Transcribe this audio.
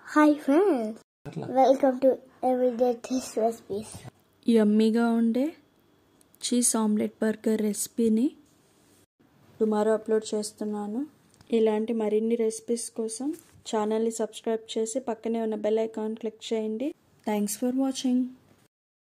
Hi friends, welcome to Everyday Taste Recipes. యమ్మీగా ఉండే cheese omelette burger రెసిపీని tomorrow upload చేస్తున్నాను. ఇలాంటి మరిన్ని రెసిపీస్ కోసం ఛానల్ని సబ్స్క్రైబ్ చేసి పక్కనే ఉన్న బెల్ ఐకాన్ క్లిక్ చేయండి. Thanks for watching.